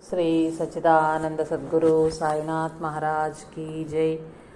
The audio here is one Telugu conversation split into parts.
శ్రీ సచ్చిదానంద సద్గురు సాయినాథ్ మహారాజ్ కీ జై.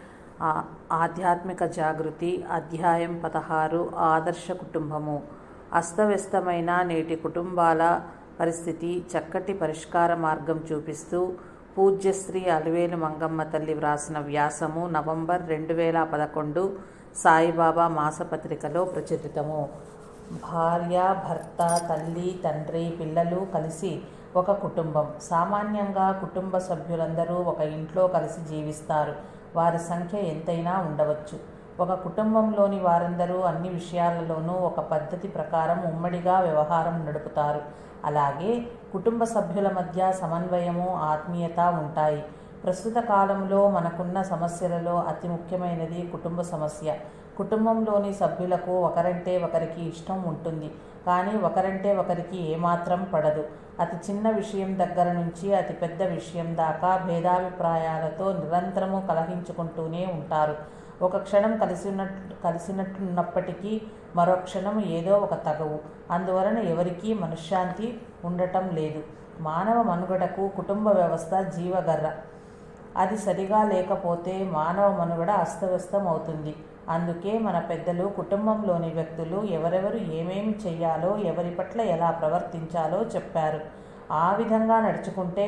ఆధ్యాత్మిక జాగృతి అధ్యాయం 16 ఆదర్శ కుటుంబము. అస్తవ్యస్తమైన నేటి కుటుంబాల పరిస్థితి చక్కటి పరిష్కార మార్గం చూపిస్తూ పూజ్యశ్రీ అలివేలు మంగమ్మ తల్లి వ్రాసిన వ్యాసము నవంబర్ 2011 సాయిబాబా మాసపత్రికలో ప్రచురితము. భార్య, భర్త, తల్లి, తండ్రి, పిల్లలు కలిసి ఒక కుటుంబం. సామాన్యంగా కుటుంబ సభ్యులందరూ ఒక ఇంట్లో కలిసి జీవిస్తారు. వారి సంఖ్య ఎంతైనా ఉండవచ్చు. ఒక కుటుంబంలోని వారందరూ అన్ని విషయాలలోనూ ఒక పద్ధతి ప్రకారం ఉమ్మడిగా వ్యవహారం నడుపుతారు. అలాగే కుటుంబ సభ్యుల మధ్య సమన్వయము, ఆత్మీయత ఉంటాయి. ప్రస్తుత కాలంలో మనకున్న సమస్యలలో అతి ముఖ్యమైనది కుటుంబ సమస్య. కుటుంబంలోని సభ్యులకు ఒకరంటే ఒకరికి ఇష్టం ఉంటుంది, కానీ ఒకరంటే ఒకరికి ఏమాత్రం పడదు. అతి చిన్న విషయం దగ్గర నుంచి అతి పెద్ద విషయం దాకా భేదాభిప్రాయాలతో నిరంతరము కలహించుకుంటూనే ఉంటారు. ఒక క్షణం కలిసినట్టున్నప్పటికీ మరో క్షణం ఏదో ఒక తగవు. అందువలన ఎవరికీ మనశ్శాంతి ఉండటం లేదు. మానవ మనుగడకు కుటుంబ వ్యవస్థ జీవగర్ర. అది సరిగా లేకపోతే మానవ మనుగడ అస్తవ్యస్తం అవుతుంది. అందుకే మన పెద్దలు కుటుంబంలోని వ్యక్తులు ఎవరెవరు ఏమేమి చెయ్యాలో, ఎవరి పట్ల ఎలా ప్రవర్తించాలో చెప్పారు. ఆ విధంగా నడుచుకుంటే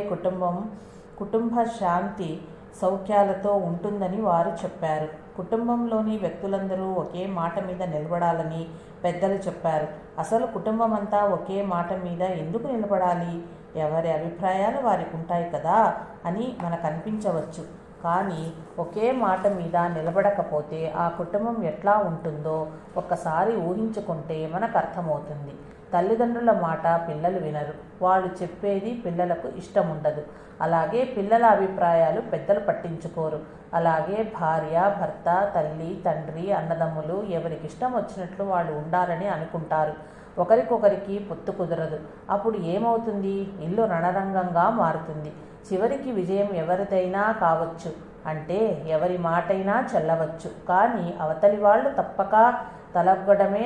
కుటుంబ శాంతి సౌఖ్యాలతో ఉంటుందని వారు చెప్పారు. కుటుంబంలోని వ్యక్తులందరూ ఒకే మాట మీద నిలబడాలని పెద్దలు చెప్పారు. అసలు కుటుంబం అంతా ఒకే మాట మీద ఎందుకు నిలబడాలి? ఎవరి అభిప్రాయాలు వారికి ఉంటాయి కదా అని మనకు అనిపించవచ్చు. కానీ ఒకే మాట మీద నిలబడకపోతే ఆ కుటుంబం ఎట్లా ఉంటుందో ఒక్కసారి ఊహించుకుంటే మనకు అర్థమవుతుంది. తల్లిదండ్రుల మాట పిల్లలు వినరు. వాళ్ళు చెప్పేది పిల్లలకు ఇష్టం ఉండదు. అలాగే పిల్లల అభిప్రాయాలు పెద్దలు పట్టించుకోరు. అలాగే భార్య, భర్త, తల్లి, తండ్రి, అన్నదమ్ములు ఎవరికి ఇష్టం వచ్చినట్లు వాళ్ళు ఉండాలని అనుకుంటారు. ఒకరికొకరికి పొత్తు కుదరదు. అప్పుడు ఏమవుతుంది? ఇల్లు రణరంగంగా మారుతుంది. చివరికి విజయం ఎవరిదైనా కావచ్చు, అంటే ఎవరి మాటైనా చెల్లవచ్చు. కానీ అవతలి వాళ్ళు తప్పక తలగ్గడమే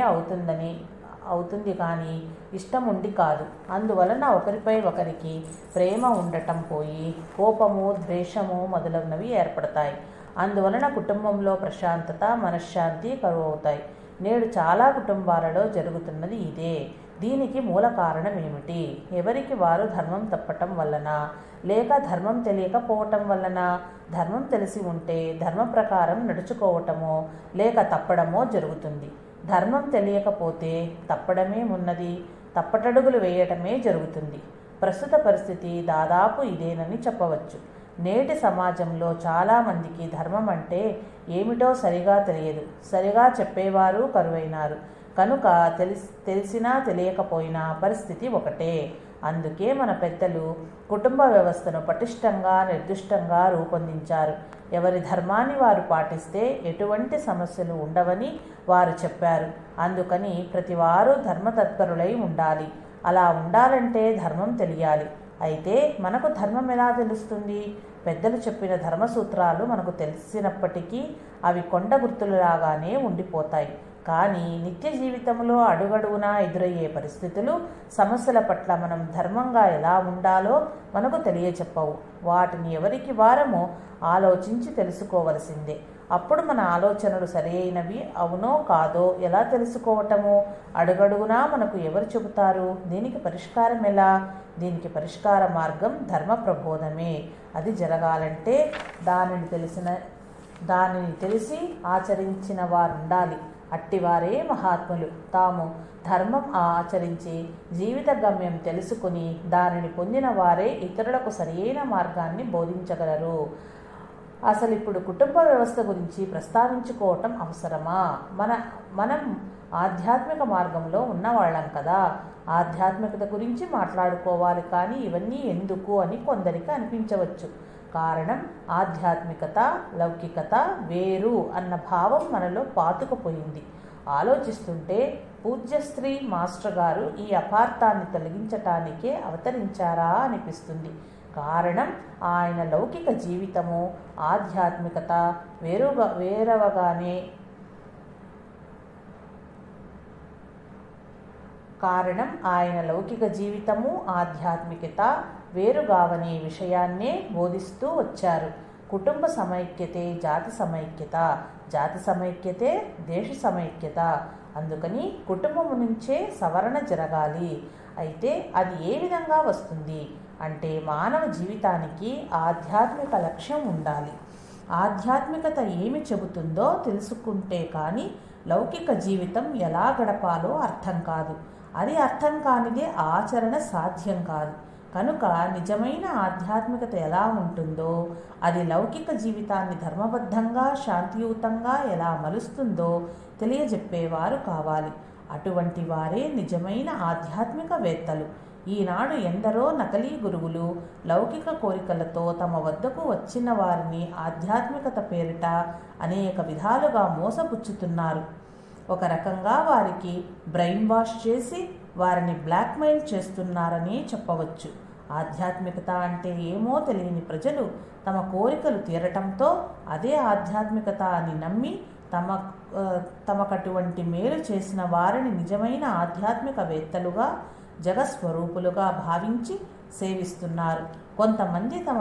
అవుతుంది కానీ ఇష్టం ఉండి కాదు. అందువలన ఒకరిపై ఒకరికి ప్రేమ ఉండటం పోయి కోపము, ద్వేషము మొదలగునవి ఏర్పడతాయి. అందువలన కుటుంబంలో ప్రశాంతత, మనశ్శాంతి కరువవుతాయి. నేడు చాలా కుటుంబాలలో జరుగుతున్నది ఇదే. దీనికి మూల కారణం ఏమిటి? ఎవరికి వారు ధర్మం తప్పటం వలన, లేక ధర్మం తెలియకపోవటం వలన? ధర్మం తెలిసి ఉంటే ధర్మ ప్రకారం నడుచుకోవటమో లేక తప్పడమో జరుగుతుంది. ధర్మం తెలియకపోతే తప్పడమే ఉన్నది, తప్పటడుగులు వేయటమే జరుగుతుంది. ప్రస్తుత పరిస్థితి దాదాపు ఇదేనని చెప్పవచ్చు. నేటి సమాజంలో చాలామందికి ధర్మం అంటే ఏమిటో సరిగా తెలియదు. సరిగా చెప్పేవారు కరువైనారు. కనుక తెలిసినా తెలియకపోయినా పరిస్థితి ఒకటే. అందుకే మన పెద్దలు కుటుంబ వ్యవస్థను పటిష్టంగా, నిర్దిష్టంగా రూపొందించారు. ఎవరి ధర్మాన్ని వారు పాటిస్తే ఎటువంటి సమస్యలు ఉండవని వారు చెప్పారు. అందుకని ప్రతివారు ధర్మతత్పరులై ఉండాలి. అలా ఉండాలంటే ధర్మం తెలియాలి. అయితే మనకు ధర్మం ఎలా తెలుస్తుంది? పెద్దలు చెప్పిన ధర్మసూత్రాలు మనకు తెలిసినప్పటికీ అవి కొండ గుర్తులలాగానే ఉండిపోతాయి. కానీ నిత్య జీవితంలో అడుగడుగునా ఎదురయ్యే పరిస్థితులు, సమస్యల పట్ల మనం ధర్మంగా ఎలా ఉండాలో మనకు తెలియచెప్పవు. వాటిని ఎవరికి వారము ఆలోచించి తెలుసుకోవలసిందే. అప్పుడు మన ఆలోచనలు సరైనవి అవునో కాదో ఎలా తెలుసుకోవటము? అడుగడుగునా మనకు ఎవరు చెబుతారు? దీనికి పరిష్కారం ఎలా? దీనికి పరిష్కార మార్గం ధర్మ ప్రబోధమే. అది జరగాలంటే దానిని తెలిసి ఆచరించిన వారుండాలి. అట్టివారే మహాత్ములు. తాము ధర్మం ఆచరించి జీవిత గమ్యం తెలుసుకుని దానిని పొందిన వారే ఇతరులకు సరియైన మార్గాన్ని బోధించగలరు. అసలు ఇప్పుడు కుటుంబ వ్యవస్థ గురించి ప్రస్తావించుకోవటం అవసరమా? మనం ఆధ్యాత్మిక మార్గంలో ఉన్నవాళ్ళం కదా. ఆధ్యాత్మికత గురించి మాట్లాడుకోవాలి. కానీ ఇవన్నీ ఎందుకు అని కొందరికి అనిపించవచ్చు. కారణం ఆధ్యాత్మికత, లౌకికత వేరు అన్న భావం మనలో పాతుకుపోయింది. ఆలోచిస్తుంటే పూజ్యశ్రీ మాస్టర్ గారు ఈ అపార్థాన్ని తొలగించటానికే అవతరించారా అనిపిస్తుంది. కారణం ఆయన లౌకిక జీవితము, ఆధ్యాత్మికత వేరవగానే కారణం ఆయన లౌకిక జీవితము, ఆధ్యాత్మికత వేరుగావనే విషయాన్నే బోధిస్తూ వచ్చారు. కుటుంబ సమైక్యతే జాతి సమైక్యత, జాతి సమైక్యతే దేశ సమైక్యత. అందుకని కుటుంబము నుంచే సవరణ జరగాలి. అయితే అది ఏ విధంగా వస్తుంది అంటే మానవ జీవితానికి ఆధ్యాత్మిక లక్ష్యం ఉండాలి. ఆధ్యాత్మికత ఏమి చెబుతుందో తెలుసుకుంటే కానీ లౌకిక జీవితం ఎలా గడపాలో అర్థం కాదు. అది అర్థం కానిదే ఆచరణ సాధ్యం కాదు. కనుక నిజమైన ఆధ్యాత్మికత ఎలా ఉంటుందో, అది లౌకిక జీవితాన్ని ధర్మబద్ధంగా శాంతియుతంగా ఎలా మలుస్తుందో తెలియజెప్పేవారు కావాలి. అటువంటి వారే నిజమైన ఆధ్యాత్మికవేత్తలు. ఈనాడు ఎందరో నకలీ గురువులు లౌకిక కోరికలతో తమ వద్దకు వచ్చిన వారిని ఆధ్యాత్మికత పేరిట అనేక విధాలుగా మోసపుచ్చుతున్నారు. ఒక రకంగా వారికి బ్రెయిన్ వాష్ చేసి వారిని బ్లాక్మెయిల్ చేస్తున్నారని చెప్పవచ్చు. ఆధ్యాత్మికత అంటే ఏమో తెలియని ప్రజలు తమ కోరికలు తీరటంతో అదే ఆధ్యాత్మికత అని నమ్మి తమకటువంటి మేలు చేసిన వారిని నిజమైన ఆధ్యాత్మికవేత్తలుగా జగస్వరూపులుగా భావించి సేవిస్తున్నారు. కొంతమంది తమ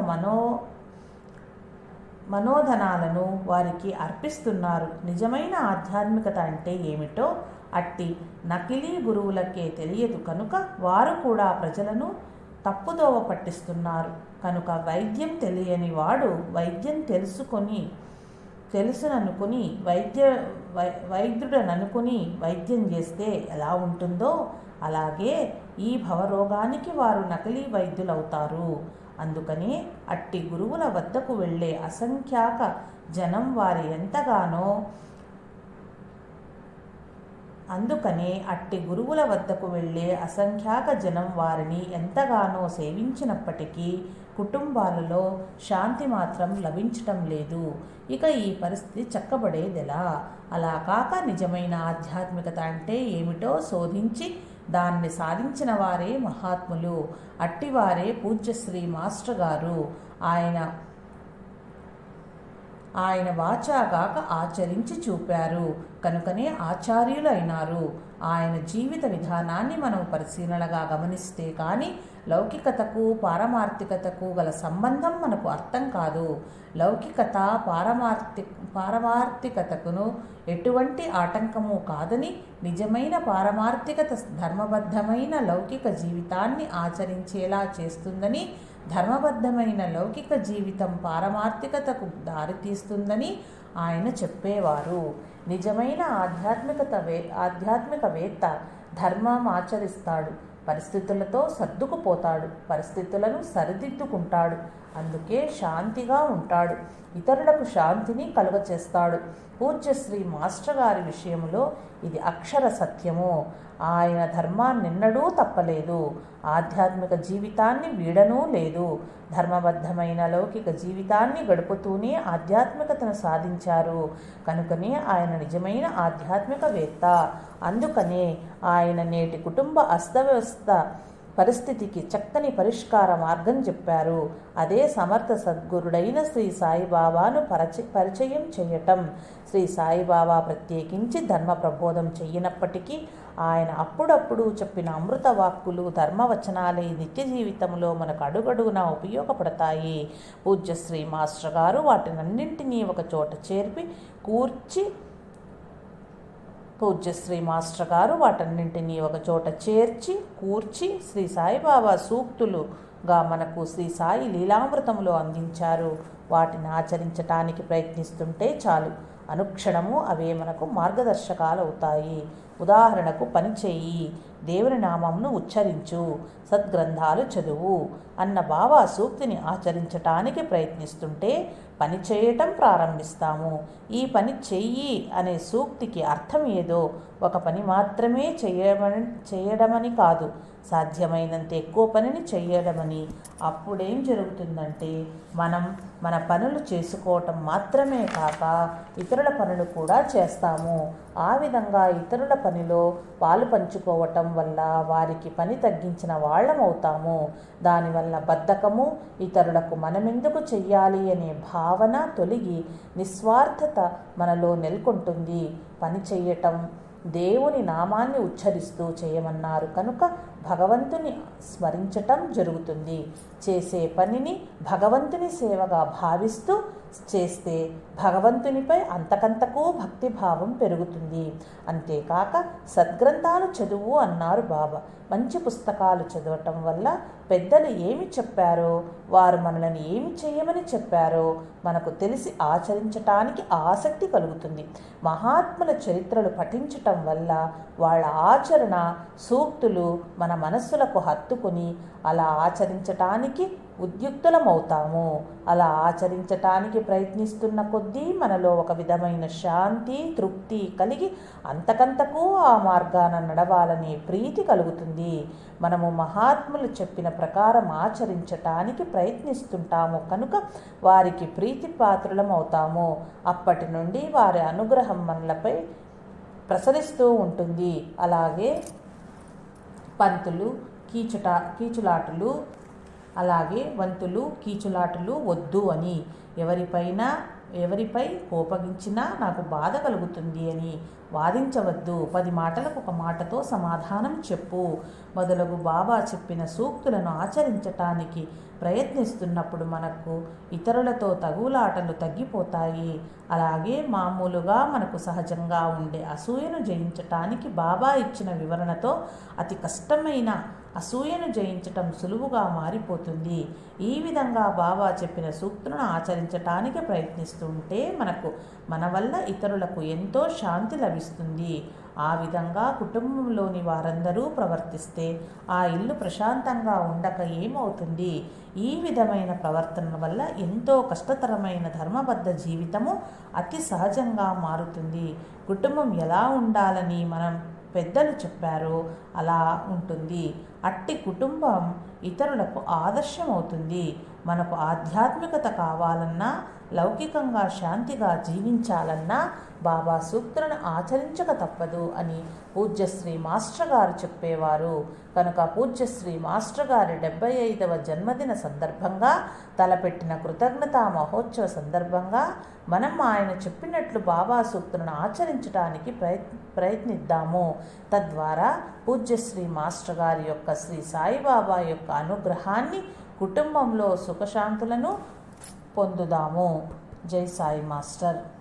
మనోధనాలను వారికి అర్పిస్తున్నారు. నిజమైన ఆధ్యాత్మికత అంటే ఏమిటో అట్టి నకిలీ గురువులకే తెలియదు కనుక వారు కూడా ప్రజలను తప్పుదోవ పట్టిస్తున్నారు. కనుక వైద్యం తెలియని వాడు వైద్యం తెలుసుననుకుని వైద్యుడననుకుని వైద్యం చేస్తే ఎలా ఉంటుందో అలాగే ఈ భవరోగానికి వారు నకిలీ వైద్యులవుతారు. అందుకనే అట్టి గురువుల వద్దకు వెళ్ళే అసంఖ్యాక జనం వారిని ఎంతగానో సేవించినప్పటికీ కుటుంబాలలో శాంతి మాత్రం లభించటం లేదు. ఇక ఈ పరిస్థితి చక్కబడేదెలా? అలా కాక నిజమైన ఆధ్యాత్మికత అంటే ఏమిటో శోధించి దాన్ని సాధించిన వారే మహాత్ములు. అట్టివారే పూజ్యశ్రీ మాస్టర్ గారు. ఆయన వాచాగాక ఆచరించి చూపారు కనుకనే ఆచార్యులైనారు. ఆయన జీవిత విధానాన్ని మనం పరిశీలనగా గమనిస్తే కానీ లౌకికతకు పారమార్థికతకు గల సంబంధం మనకు అర్థం కాదు. లౌకికత పారమార్థికతకును ఎటువంటి ఆటంకము కాదని, నిజమైన పారమార్థికత ధర్మబద్ధమైన లౌకిక జీవితాన్ని ఆచరించేలా చేస్తుందని, ధర్మబద్ధమైన లౌకిక జీవితం పారమార్థికతకు దారితీస్తుందని ఆయన చెప్పేవారు. నిజమైన ఆధ్యాత్మికవేత్త ధర్మం ఆచరిస్తాడు, పరిస్థితులతో సర్దుకుపోతాడు, పరిస్థితులను సరిదిద్దుకుంటాడు. అందుకే శాంతిగా ఉంటాడు, ఇతరులకు శాంతిని కలుగచేస్తాడు. పూజ్యశ్రీ మాస్టర్ గారి విషయంలో ఇది అక్షర సత్యము. ఆయన ధర్మాన్నెన్నడూ తప్పలేదు, ఆధ్యాత్మిక జీవితాన్ని వీడనూ లేదు. ధర్మబద్ధమైన లౌకిక జీవితాన్ని గడుపుతూనే ఆధ్యాత్మికతను సాధించారు. కనుకనే ఆయన నిజమైన ఆధ్యాత్మికవేత్త. అందుకనే ఆయన నేటి కుటుంబ అస్తవ్యస్త పరిస్థితికి చక్కని పరిష్కార మార్గం చెప్పారు. అదే సమర్థ సద్గురుడైన శ్రీ సాయిబాబాను పరిచయం చేయటం. శ్రీ సాయిబాబా ప్రత్యేకించి ధర్మ ప్రబోధం చెయ్యనప్పటికీ ఆయన అప్పుడప్పుడు చెప్పిన అమృత వాక్కులు, ధర్మవచనాలే నిత్య జీవితంలో మనకు అడుగడుగునా ఉపయోగపడతాయి. పూజ్యశ్రీ మాస్టర్ గారు వాటినన్నింటినీ ఒక చోట చేర్చి కూర్చి శ్రీ సాయిబాబా సూక్తులుగా మనకు శ్రీ సాయి లీలామృతంలో అందించారు. వాటిని ఆచరించటానికి ప్రయత్నిస్తుంటే చాలు, అనుక్షణము అవే మనకు మార్గదర్శకాలు అవుతాయి. ఉదాహరణకు పని చెయ్యి, దేవుని నామంను ఉచ్చరించు, సద్గ్రంథాలు చదువు అన్న బాబా సూక్తిని ఆచరించటానికి ప్రయత్నిస్తుంటే పని చేయటం ప్రారంభిస్తాము. ఈ పని చెయ్యి అనే సూక్తికి అర్థం ఏదో ఒక పని మాత్రమే చేయడమని కాదు, సాధ్యమైనంత ఎక్కువ పనిని చేయడమని. అప్పుడేం జరుగుతుందంటే మనం మన పనులు చేసుకోవటం మాత్రమే కాక ఇతరుల పనులు కూడా చేస్తాము. ఆ విధంగా ఇతరుల పనిలో పాలు పంచుకోవటం వల్ల వారికి పని తగ్గించిన వాళ్ళమవుతాము. దానివల్ల బద్ధకము, ఇతరులకు మనమెందుకు చెయ్యాలి అనే భావన తొలగి నిస్వార్థత మనలో నెలకొంటుంది. పని చెయ్యటం దేవుని నామాన్ని ఉచ్చరిస్తూ చేయమన్నారు కనుక భగవంతుని స్మరించటం జరుగుతుంది. చేసే పనిని భగవంతుని సేవగా భావిస్తూ చేస్తే భగవంతునిపై అంతకంతకు భక్తిభావం పెరుగుతుంది. అంతేకాక సద్గ్రంథాలు చదువు అన్నారు బాబా. మంచి పుస్తకాలు చదవటం వల్ల పెద్దలు ఏమి చెప్పారో, వారు మనల్ని ఏమి చేయమని చెప్పారో మనకు తెలిసి ఆచరించటానికి ఆసక్తి కలుగుతుంది. మహాత్ముల చరిత్రలు పఠించటం వల్ల వాళ్ళ ఆచరణ సూక్తులు మన మనస్సులకు హత్తుకుని అలా ఆచరించటానికి ఉద్యుక్తులమవుతాము. అలా ఆచరించటానికి ప్రయత్నిస్తున్న కొద్దీ మనలో ఒక విధమైన శాంతి, తృప్తి కలిగి అంతకంతకు ఆ మార్గాన నడవాలనే ప్రీతి కలుగుతుంది. మనము మహాత్ములు చెప్పిన ప్రకారం ఆచరించటానికి ప్రయత్నిస్తుంటాము కనుక వారికి ప్రీతి పాత్రులమవుతాము. అప్పటి నుండి వారి అనుగ్రహం మనలపై ప్రసరిస్తూ ఉంటుంది. అలాగే పంతులు కీచులాటలు అలాగే వంతులు కీచులాటలు వద్దు అని, ఎవరిపై కోపగించినా నాకు బాధ కలుగుతుంది అని వాదించవద్దు. 10 మాటలకు 1 మాటతో సమాధానం చెప్పు మొదలగు బాబా చెప్పిన సూక్తులను ఆచరించటానికి ప్రయత్నిస్తున్నప్పుడు మనకు ఇతరులతో తగులాటలు తగ్గిపోతాయి. అలాగే మామూలుగా మనకు సహజంగా ఉండే అసూయను జయించటానికి బాబా ఇచ్చిన వివరణతో అతి కష్టమైన అసూయను జయించటం సులువుగా మారిపోతుంది. ఈ విధంగా బాబా చెప్పిన సూక్తులను ఆచరించటానికి ప్రయత్నిస్తుంటే మన వల్ల ఇతరులకు ఎంతో శాంతి లభిస్తుంది. ఆ విధంగా కుటుంబంలోని వారందరూ ప్రవర్తిస్తే ఆ ఇల్లు ప్రశాంతంగా ఉండక ఏమవుతుంది? ఈ విధమైన ప్రవర్తన వల్ల ఎంతో కష్టతరమైన ధర్మబద్ధ జీవితము అతి సహజంగా మారుతుంది. కుటుంబం ఎలా ఉండాలని మనం పెద్దలు చెప్పారో అలా ఉంటుంది. అట్టి కుటుంబం ఇతరులకు ఆదర్శమవుతుంది. మనకు ఆధ్యాత్మికత కావాలన్నా, లౌకికంగా శాంతిగా జీవించాలన్నా బాబా సూక్తులను ఆచరించక తప్పదు అని పూజ్యశ్రీ మాస్టర్ గారు చెప్పేవారు. కనుక పూజ్యశ్రీ మాస్టర్ గారి 75వ జన్మదిన సందర్భంగా తలపెట్టిన కృతజ్ఞతా మహోత్సవ సందర్భంగా మనం ఆయన చెప్పినట్లు బాబా సూక్తులను ఆచరించడానికి ప్రయత్నిద్దాము. తద్వారా పూజ్యశ్రీ మాస్టర్ గారి యొక్క శ్రీ సాయిబాబా యొక్క అనుగ్రహాన్ని, కుటుంబంలో సుఖశాంతులను పొందుదాము. జై సాయి మాస్టర్.